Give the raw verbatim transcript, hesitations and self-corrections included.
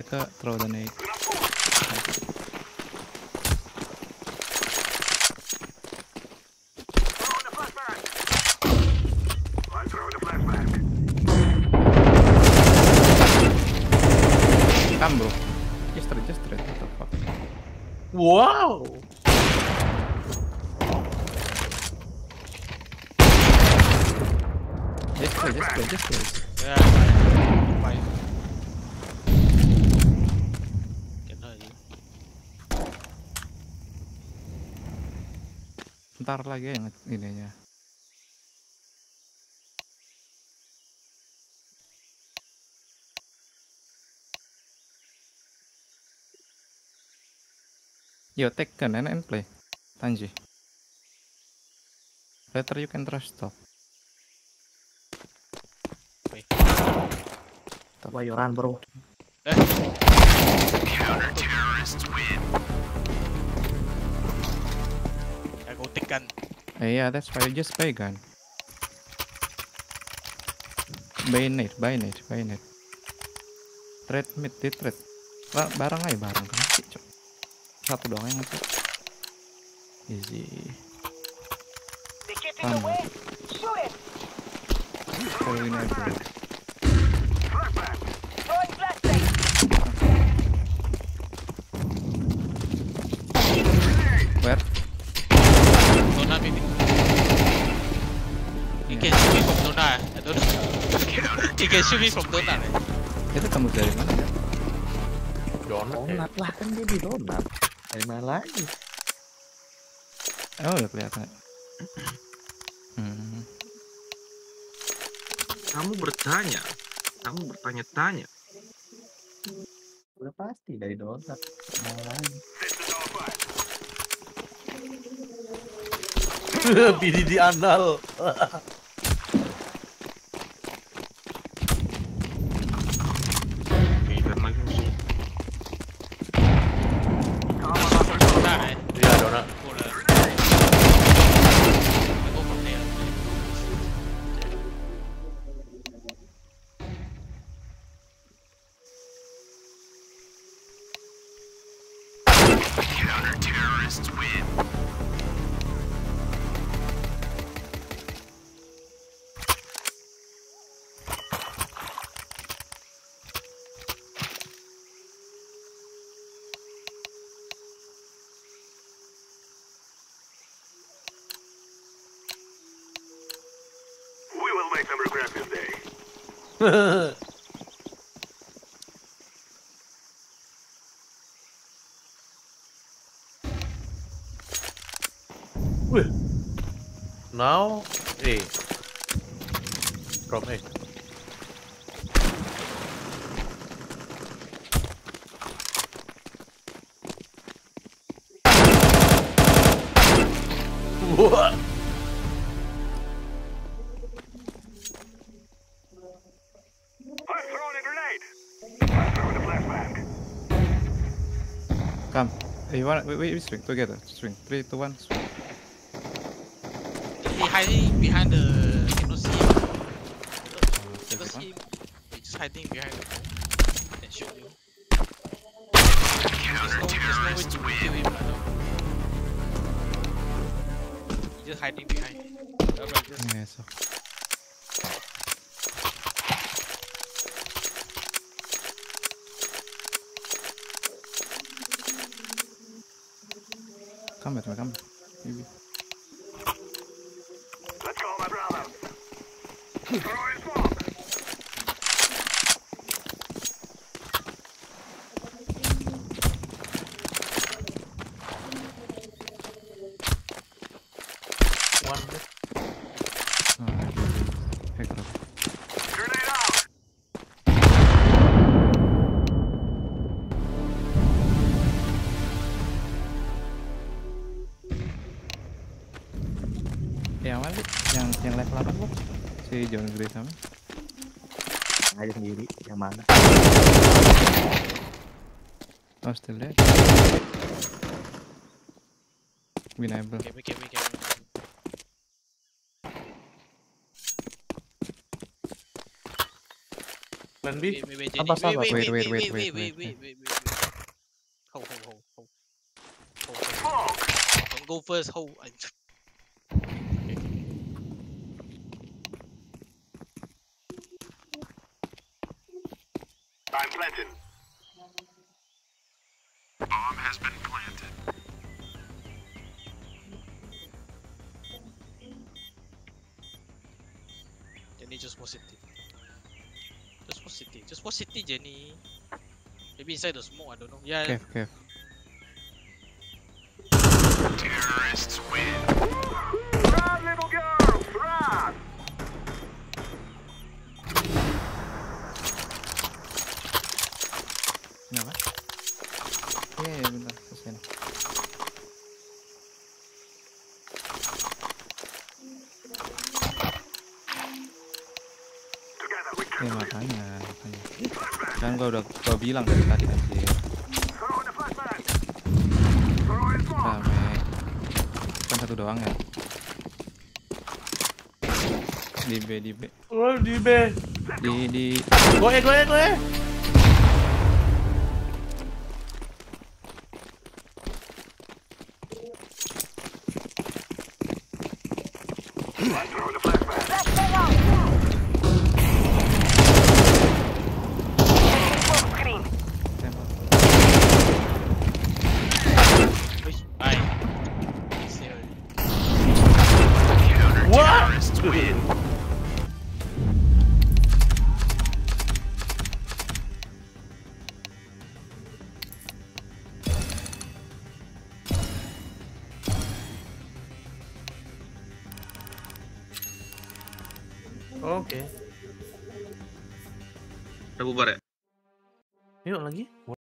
Mereka throw the nade. Come bro. Just straight, just straight. What the fuck? Wow. Just straight, just straight, just straight. Yeah, fine. Can hear you. Ntar lagi yang ininya. Yo, take gun and, and play. Tanji. Later you can trust stop. Wait. Why you run, bro? Eh. Counter terrorists win. I go take gun. Eh, yeah, that's why you just buy gun. Buy nade, buy nade, buy nade. Trade mid, di trade. Ba barang aja barang kan sih, cok. Satu doang yang ngetik. Easy. Come on. Follow in aja. Where? Dona maybe. You can shoot me from Dona. I don't know. You can shoot me from Dona. Itu tembus dari mana ya? Donat, donat lah kan dia di donat. Dari mana lagi? Oh udah kelihatan. Hmm. Kamu bertanya, kamu bertanya-tanya. Udah pasti dari donat. Mana lagi? Bidi di anal. Kan lagi musuh. Dona eh. Iya donat. Go lah. I go from there. Counter terrorists win. We will make them regret this day. Wih. Now, eh. From A. Wah. I'm throwing a grenade. I'm throwing a flashbang. Come. Hey, you want? We, we, we swing together. Swing. Three, two, one. Swing. He hiding behind the cannot see him. Still Cannot take see one. him. He's just hiding behind the wall. And shoot you. Counter There's no, there's no way terrorists to win. kill him right now. He's just hiding behind. Alright, just Yeah, so. Come at me, come. Maybe. Let's go, my brother. Throwing smoke. One. Oh, hey, bro. Grenade out. Yang mana sih? Yang yang level delapan bu? Si John Gray sama? Aja sendiri. Yang mana? Oh, still there. Winnable. Give me, give me, give me. Plan B. Wait, wait, wait, Jenny. Sabar, sabar. Wait, wait, Wait, wait, wait, wait, wait, wait, wait, wait, wait, wait, wait. Hold, hold, hold, hold. Hold, hold. Smoke. Don't go first, hold. I- I'm planting. Bomb has been planted. Jenny, just watch city. Just watch city. Just watch city, Jenny. Maybe inside the smoke, I don't know. Yeah. Kev, Kev. Terrorists win. Run, little girl, run. Kenapa? Iya, yeah, bentar. Kesini. Together we can Eh, makanya, makanya. Kan gua udah gua bilang dari tadi kan sih. throw in the flashbang. Throw in smoke. Rame. Kan satu doang ya. Di B, di B. Oh di B. Di, di. Goe goe goe. I'm throwing the flashbang. Tembak. Wait, bye. See you. What? Terrorists win. Oke. Udah bubar ya? Yuk lagi.